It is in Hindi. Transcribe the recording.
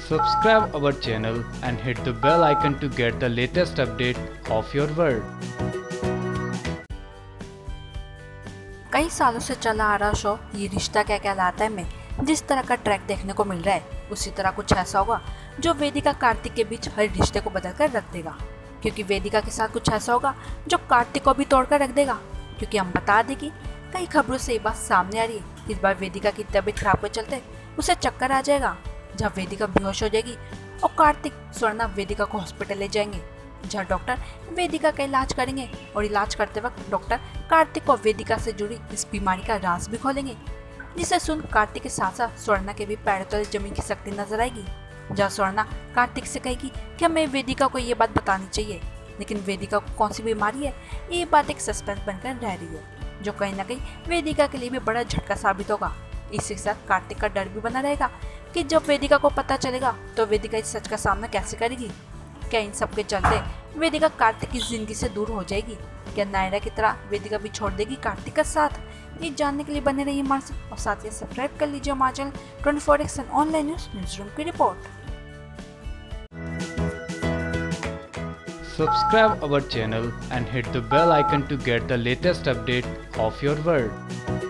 Subscribe our channel and hit the bell icon to get the latest update of your world. कई सालों से चला आ रहा शो ये रिश्ता क्या कहलाता है में जिस तरह का ट्रैक देखने को मिल रहा है, उसी तरह कुछ ऐसा होगा जो वेदिका कार्तिक के बीच हर रिश्ते को बदल कर रख देगा। क्योंकि वेदिका के साथ कुछ ऐसा होगा जो कार्तिक को भी तोड़कर रख देगा। क्योंकि हम बता दें कि कई खबरों से ये बात सामने आ रही है कि इस बार वेदिका की तबीयत खराब के चलते उसे चक्कर आ जाएगा, जहाँ वेदिका बेहोश हो जाएगी और कार्तिक स्वर्णा वेदिका को हॉस्पिटल ले जाएंगे, जहाँ डॉक्टर वेदिका का इलाज करेंगे। और इलाज करते वक्त डॉक्टर कार्तिक और वेदिका से जुड़ी इस बीमारी का राज भी खोलेंगे, जिसे सुन कार्तिक के साथ साथ स्वर्णा के भी पैरों तले जमीन की शक्ति नजर आएगी। जहाँ स्वर्णा कार्तिक से कहेगी कि हमें वेदिका को ये बात बतानी चाहिए, लेकिन वेदिका को कौन सी बीमारी है ये बात एक सस्पेंस बनकर रह रही है, जो कहीं ना कहीं वेदिका के लिए भी बड़ा झटका साबित होगा। इसी के साथ कार्तिक का डर भी बना रहेगा कि जब वेदिका को पता चलेगा तो वेदिका इस सच का सामना कैसे करेगी। क्या इन सब के चलते वेदिका कार्तिक की जिंदगी से दूर हो जाएगी? क्या नायरा की तरह वेदिका भी छोड़ देगी कार्तिक का साथ? ये जानने के लिए बने रहिए हमारे साथ और साथ ही सब्सक्राइब कर लीजिए हमारे channel 24x online news room की report. Subscribe our channel and hit the bell icon to get the latest update of your world.